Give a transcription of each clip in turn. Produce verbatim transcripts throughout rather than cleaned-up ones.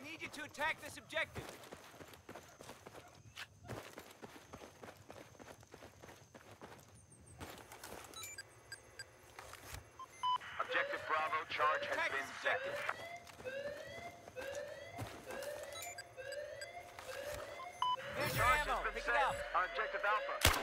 need you to attack this objective. Objective Bravo charge has Attack been this set. objective. Here's your Charge ammo. has been Pick set it up. on Objective Alpha.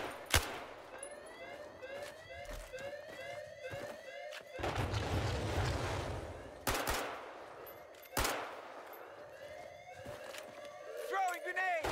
Throwing grenade!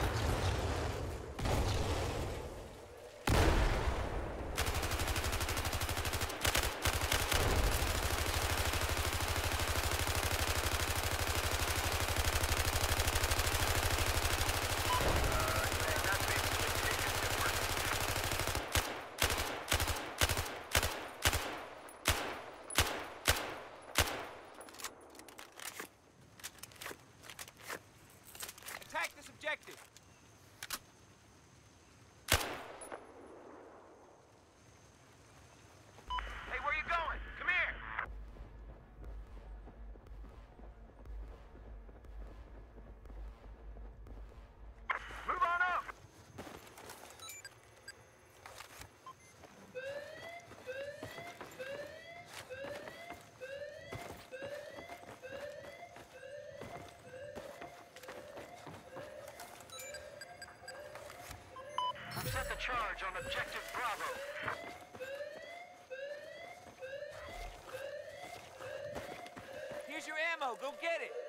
Attack this objective. Hey, where you going? Come here. Move on up. We've set the charge on Objective Bravo. Here's your ammo. Go get it.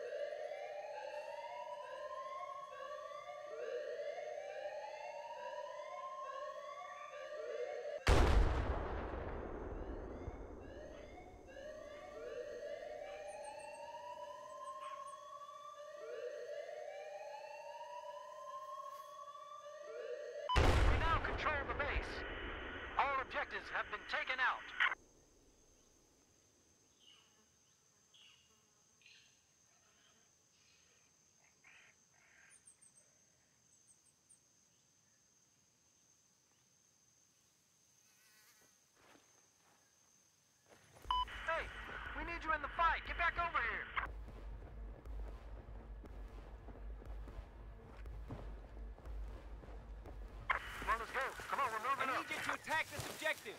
We now control the base. All objectives have been taken out. Hey, we need you in the fight. Get back over here. Come on, let's go. Come on, we're I moving up. need you to attack this objective.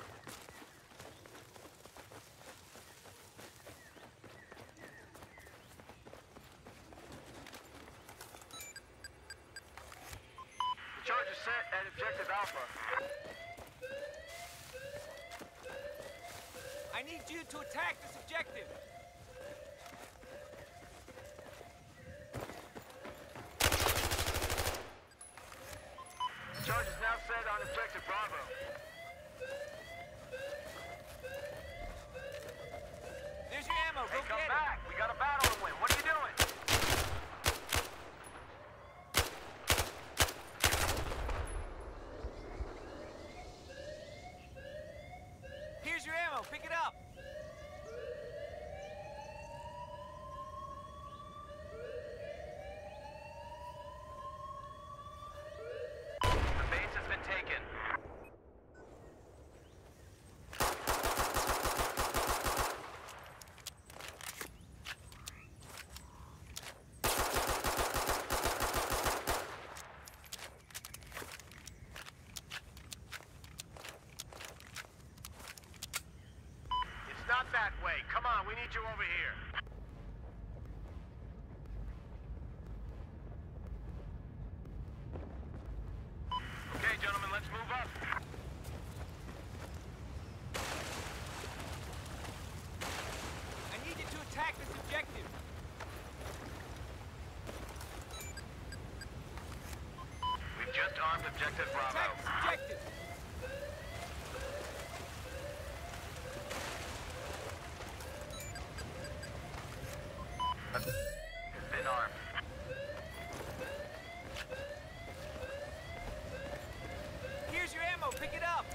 The charge is set at Objective Alpha. I need you to attack this objective. The charge is now set on Objective Bravo. There's your ammo. Go Hey, come get back. We got a battle to win. What are you doing? it. Here's your ammo. Pick it up. The base has been taken. It's not that way. Come on, we need you over here. Okay, gentlemen, let's move up. I need you to attack this objective. We've just armed Objective Attack Bravo. this objective. Has been armed. Here's your ammo. Pick it up.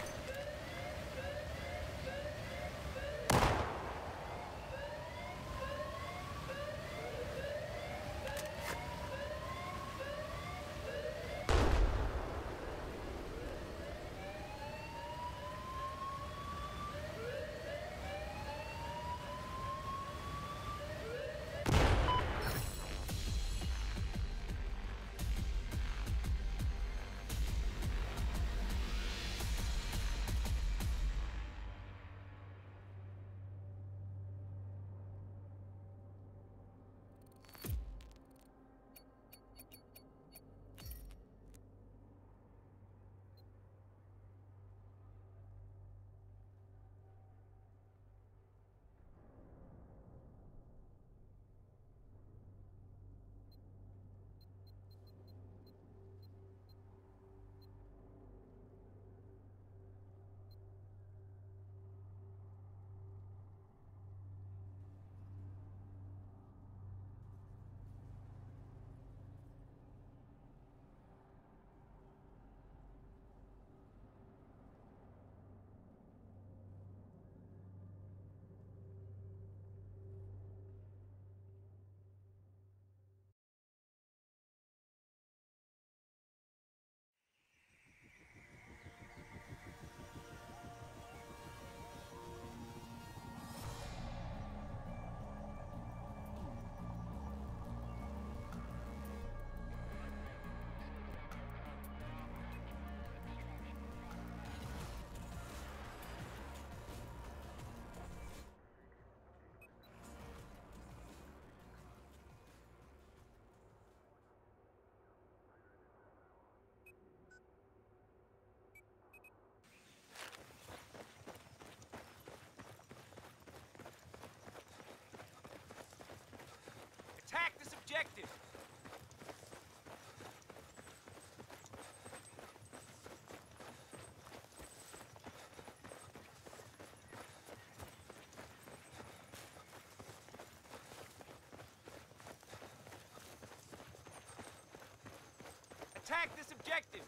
objective.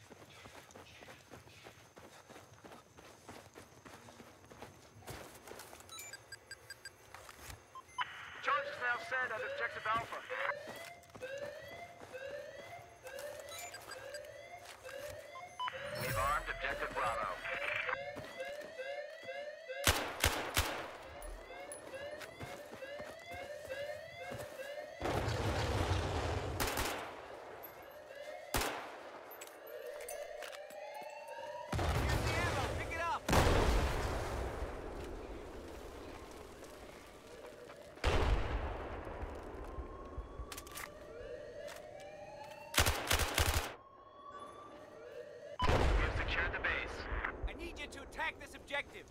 Charge is now set at Objective Alpha. We've armed Objective Bravo. Here's the ammo. Pick it up. We've secured the base. I need you to attack this objective.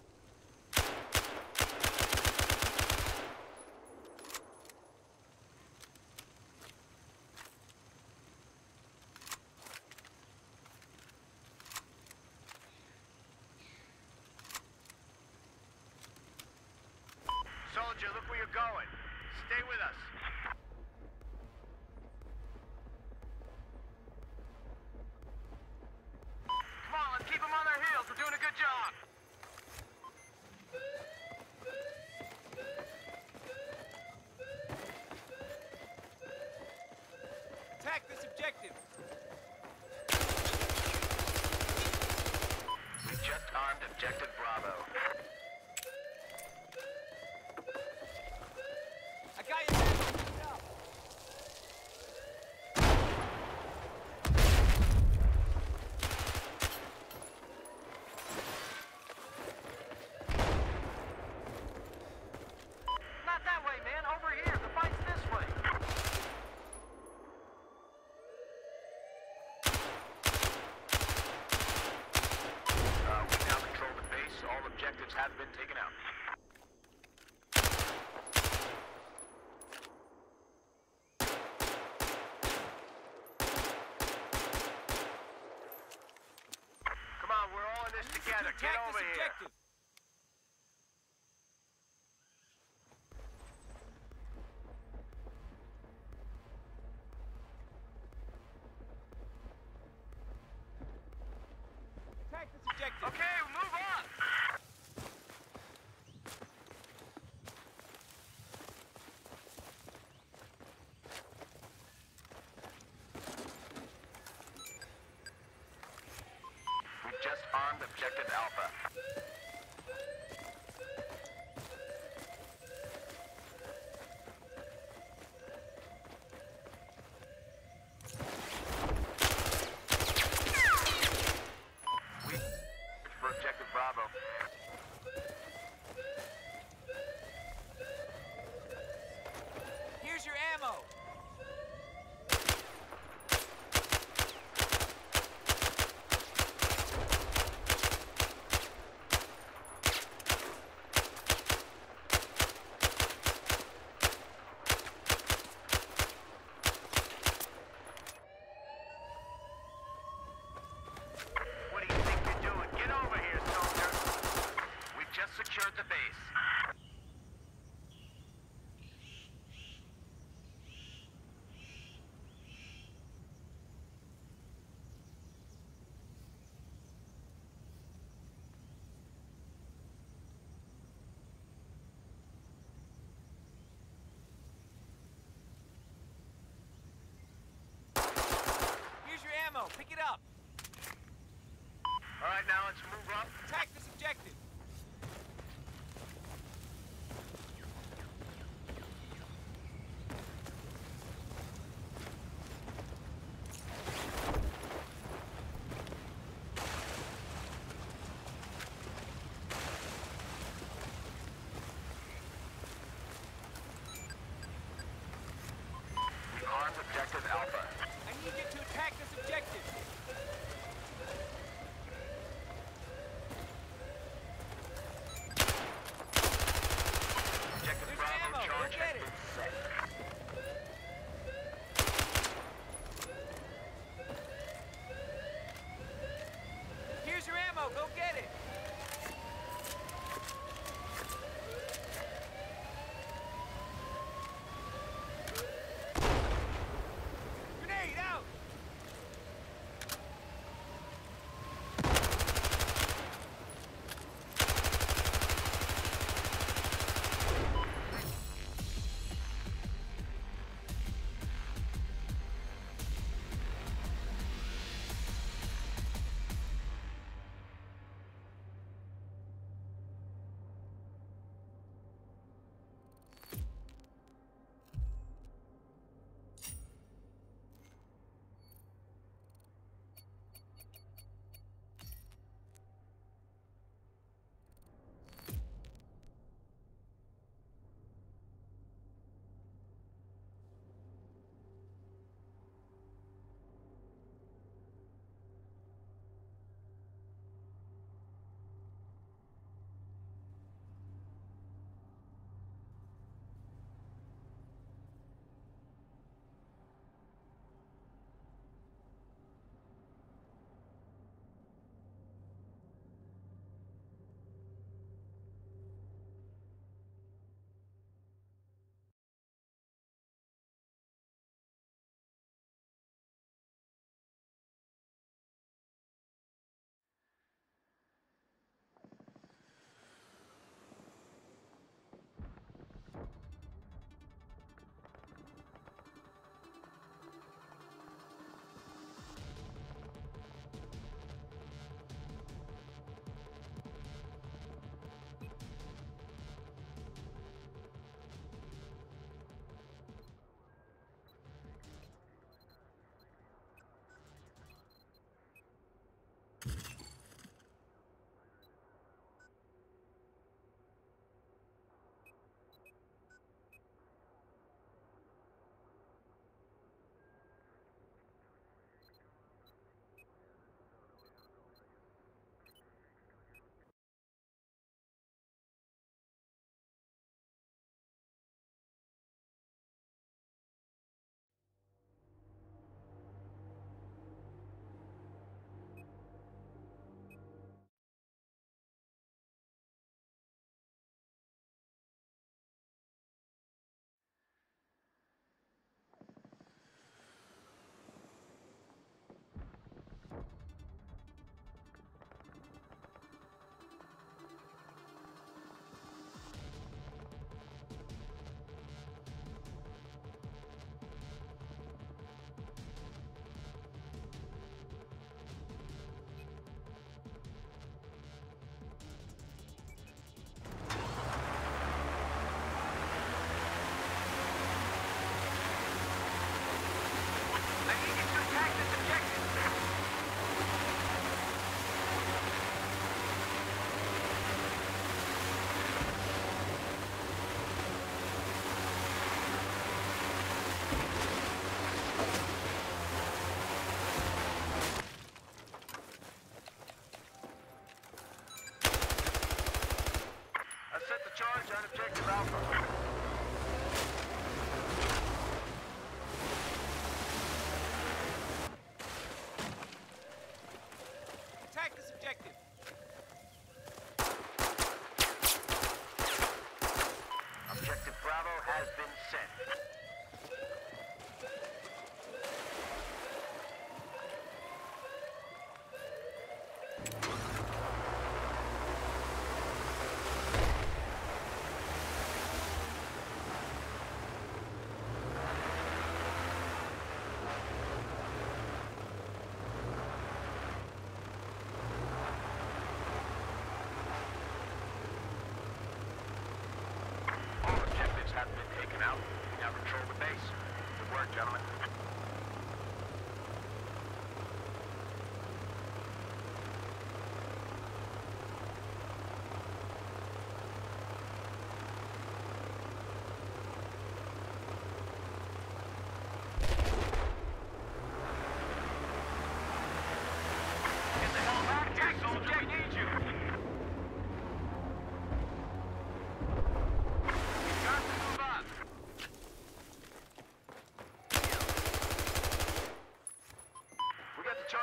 Soldier, look where you're going. Stay with us. Come on, let's keep them on their heels. We're doing a good job. Attack this objective. We just armed Objective Bravo. I got your ammo. Pick it up. Not that way, man. Over here. The fight's this way. Uh, we now control the base. All objectives have been taken out. Come on, we're all in this together. Get Attack over this here. objective. Attack this objective. Okay, move on. We just armed Objective Alpha. We for Objective Bravo. Here's your ammo. What do you think you're doing? Get over here, soldier. We've just secured the base. Here's your ammo. Pick it up. All right, now let's move up. Attack this objective.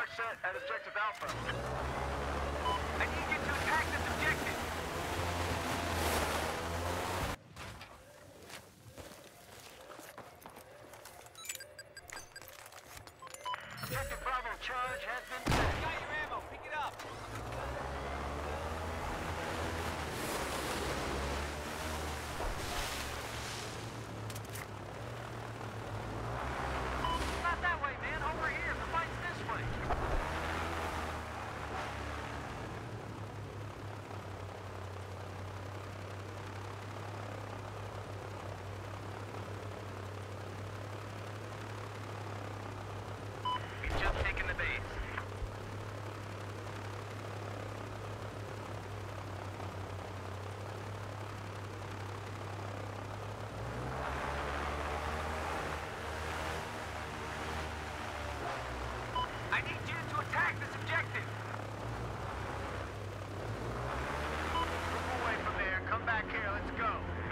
charge set at objective Alpha. I need you to attack this objective. Objective Bravo charge has been set. You got your ammo. Pick it up. Not that way, man. Over here. The fight's this way. We've just taken the base. I need you to attack this objective. Move away from there. Come back here. Let's go.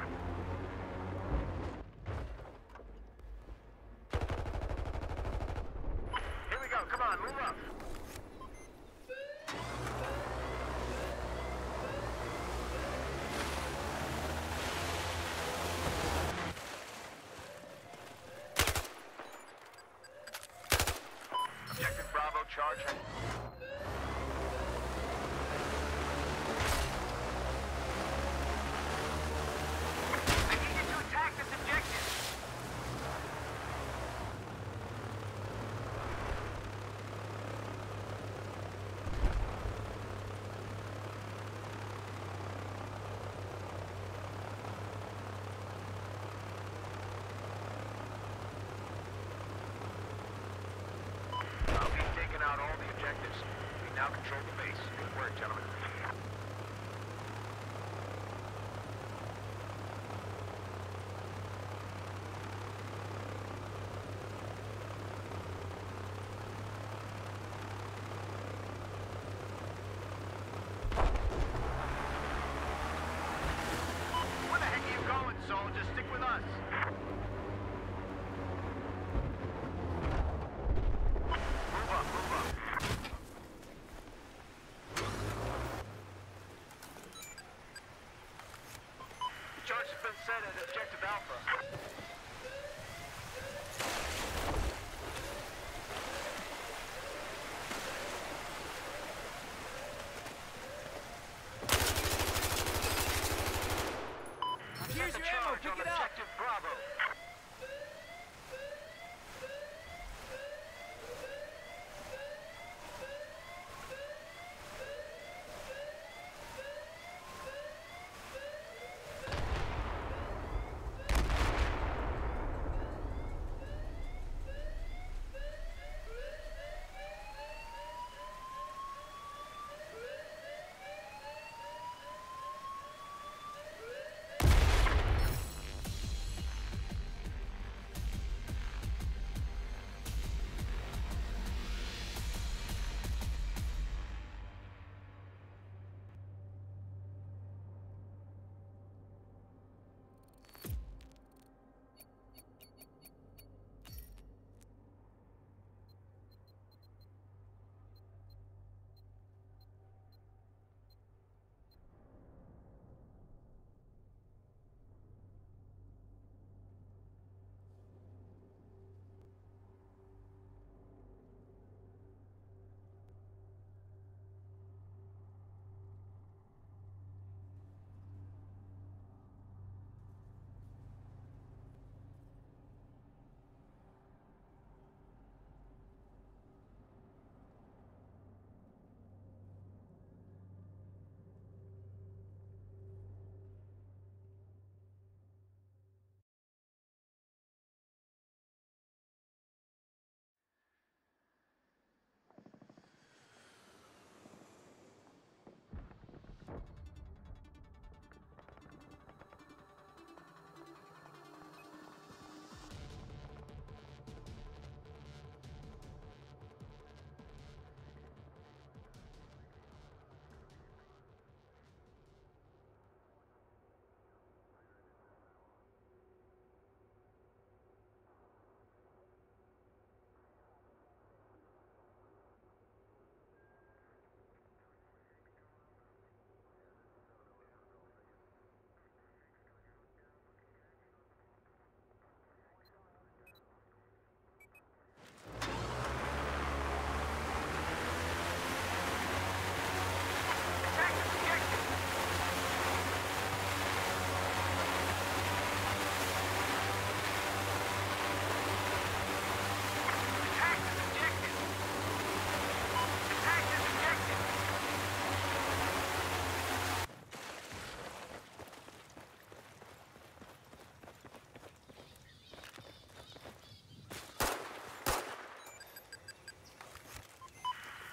Here we go. Come on. Move up. Objective Bravo charging. I need you to attack this objective. Uh, we've taken out all the objectives. We now control the base. Good work, gentlemen. Where the heck are you going, soldier? Stick with us. Move up, move up. The charge has been set at objective Alpha. Here's Set the your ammo. charge Pick on it up. objective Bravo.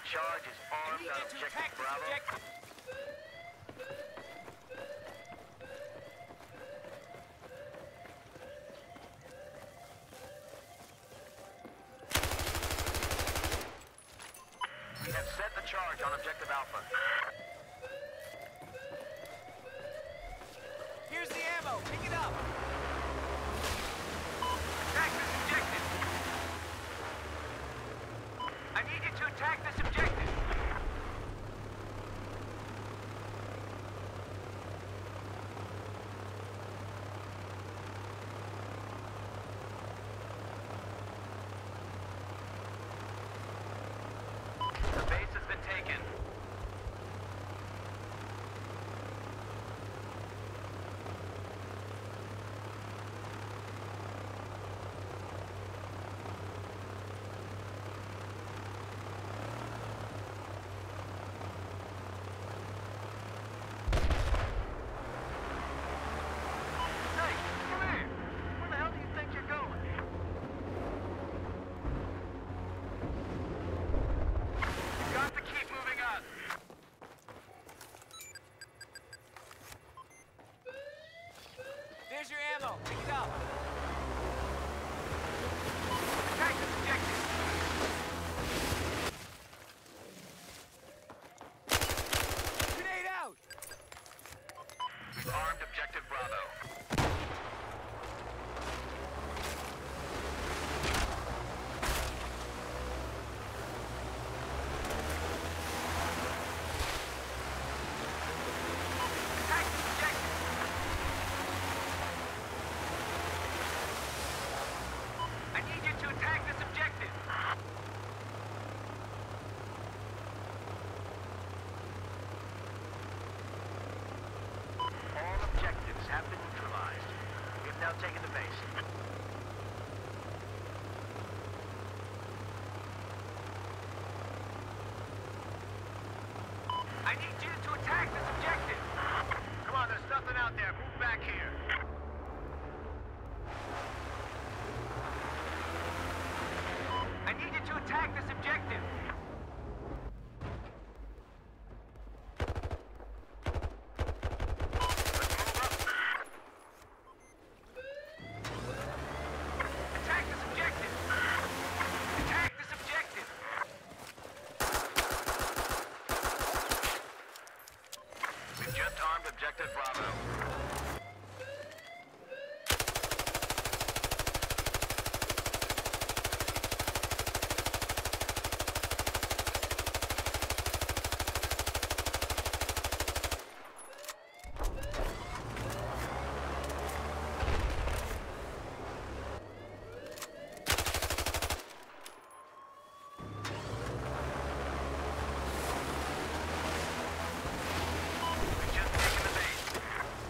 charge is I armed need on you to objective attack this Bravo. objective. We have set the charge on objective Alpha. Here's the ammo. Pick it up. Attack this objective. I need you to attack this objective. The base has been taken. Hey, come here. Where the hell do you think you're going? You've got to keep moving on. There's your ammo. Pick it up. Attack this objective. Grenade out. We've armed objective Bravo. Attack this objective. I need you to attack this objective. All objectives have been neutralized. We have now taken the base. I need you to attack this objective. Come on, there's nothing out there. Move back here. I need you to attack this objective. Attack this objective! Attack this objective! We've just armed objective Bravo. We've just taken the base.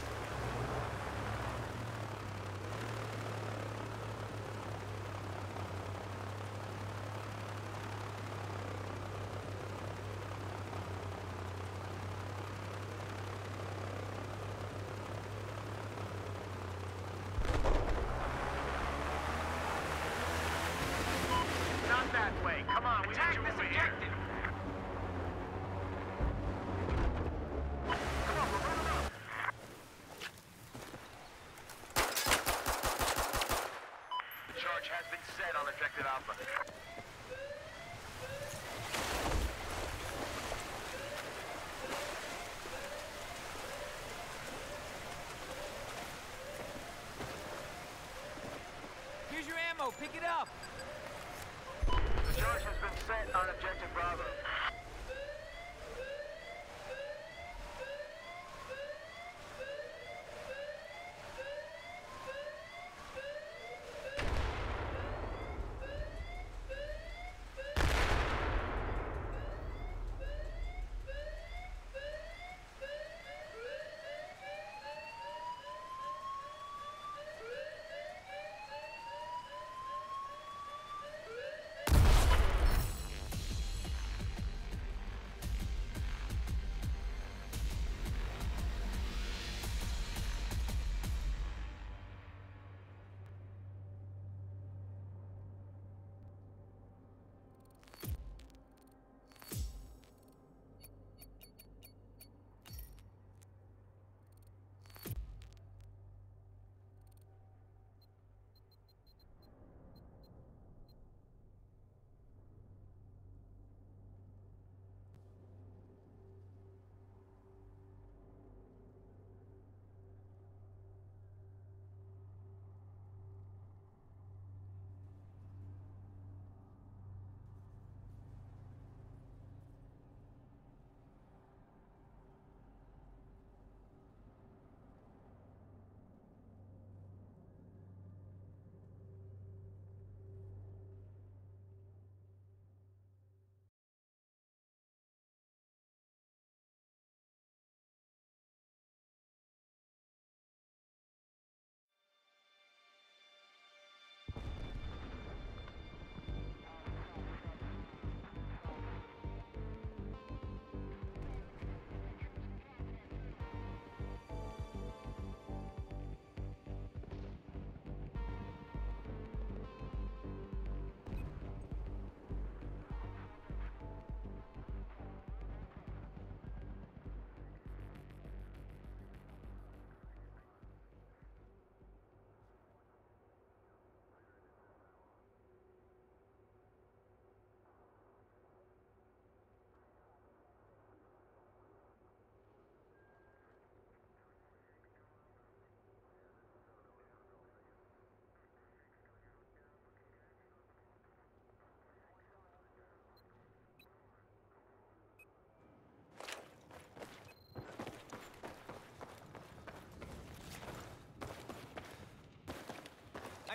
Not that way. Come on, we Attack need you this over here. objective. Come on, we're running up. The charge has been set on objective Alpha. Here's your ammo. Pick it up. The charge has been set on objective Bravo.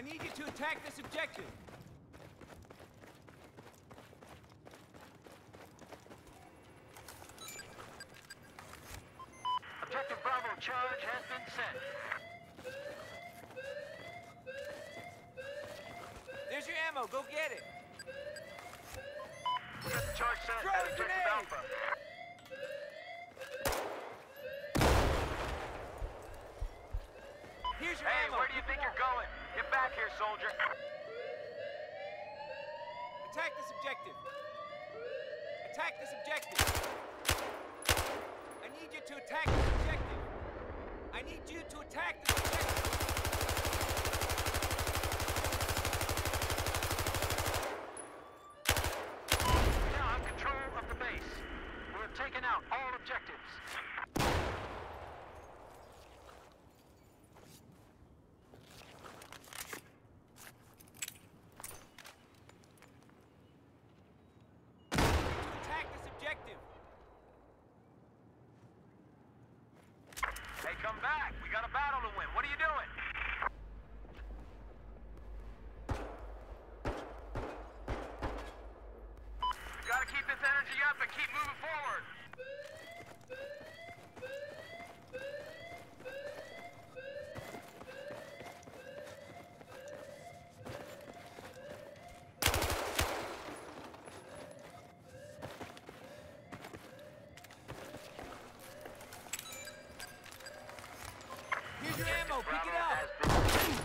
need you to attack this objective. Objective Bravo charge has been set. There's your ammo. Go get it. We got the charge set Throw at a Objective grenade! Alpha. Here's your Hey, ammo. where do you think you're going? Get back here, soldier. Attack this objective. Attack this objective. I need you to attack this objective. I need you to attack this objective. Now have control of the base. We have taken out all objectives. Attack this objective. Hey, come back. We got a battle to win. What are you doing? We gotta keep this energy up and keep moving forward. Here's your ammo. Pick it Bravo up. has been-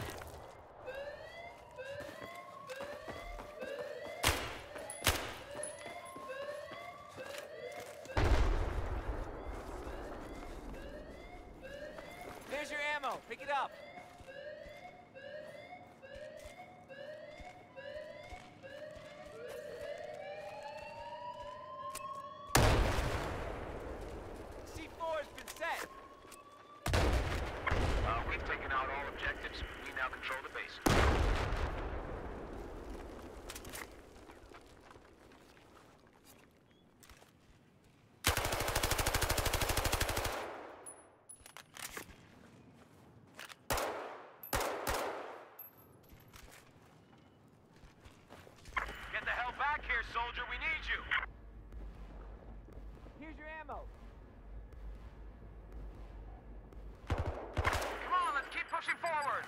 There's your ammo. Pick it up. C four has been set. Uh, we've taken out all objectives. We now control the base. Get the hell back here, soldier. We need you. Here's your ammo. Come on, let's keep pushing forward.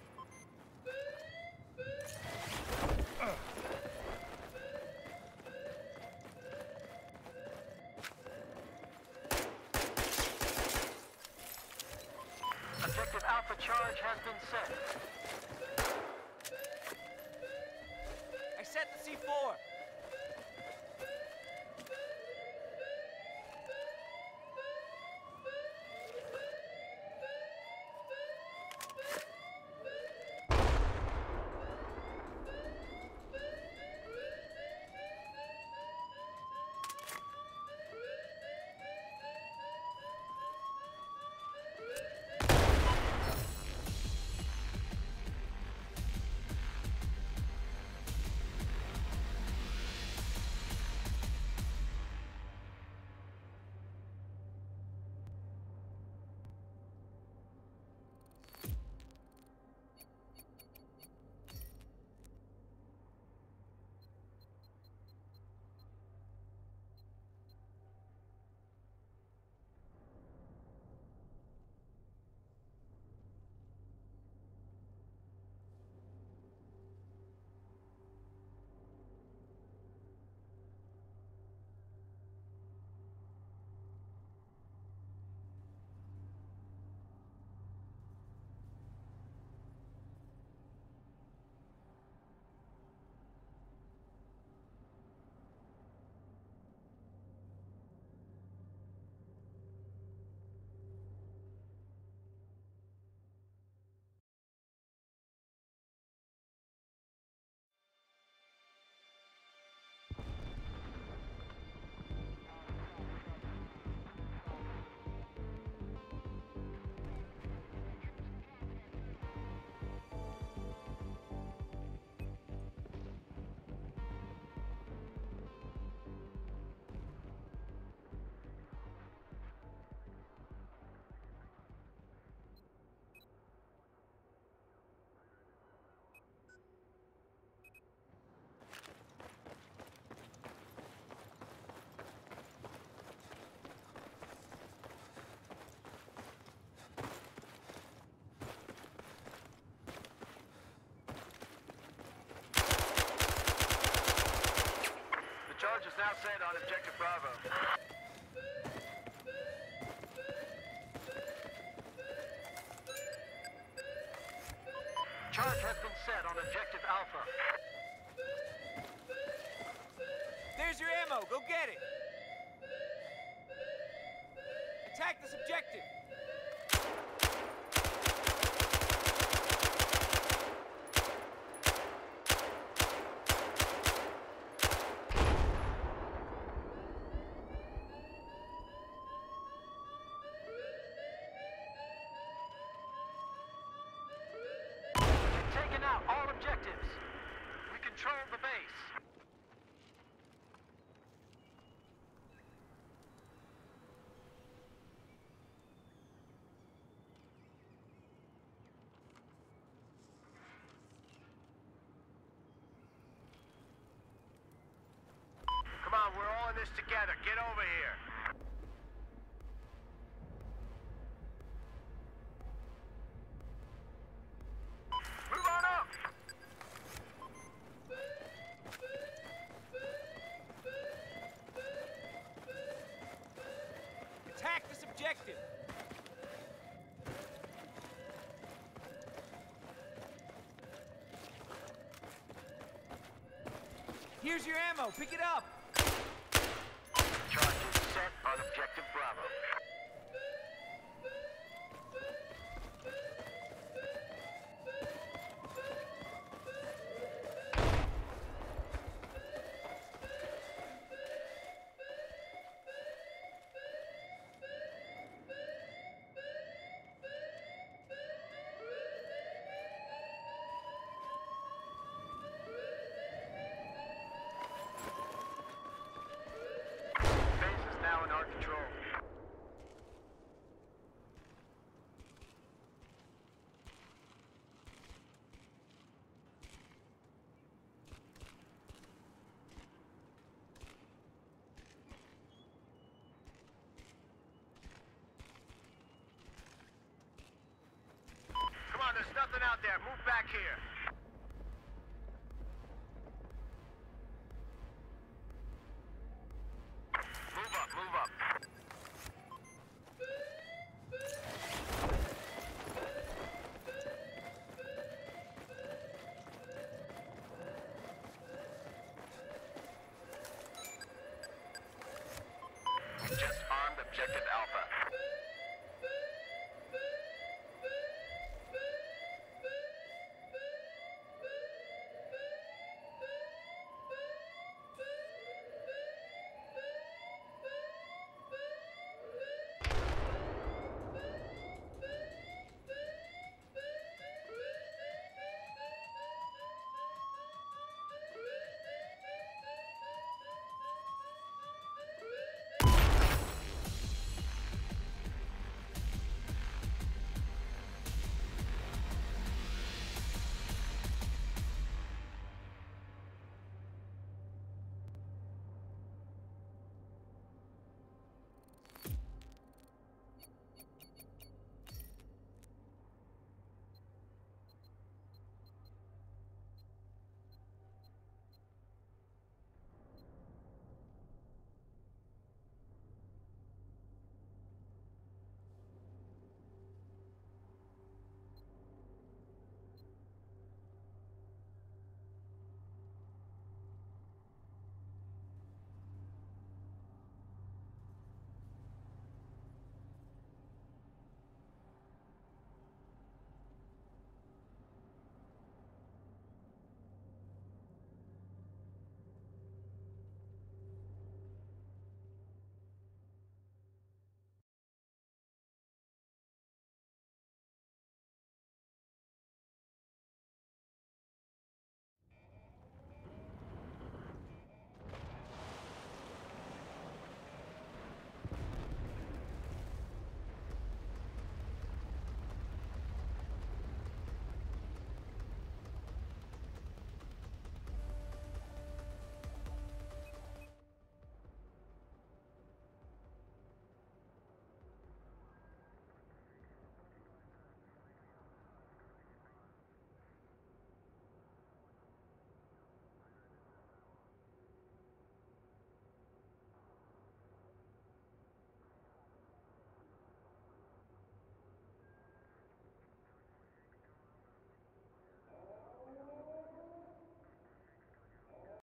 Objective Alpha charge has been set. I set the C four. all set on objective Bravo. Charge has been set on objective Alpha. There's your ammo. Go get it. Attack this objective. We've taken out all objectives. We control the base. Come on, we're all in this together. Get over here. Move on up. Attack this objective. Here's your ammo. Pick it up. Charge is set on objective Bravo. Base is now in our control. Come on, there's nothing out there. Move back here. Move up, move up. We just armed objective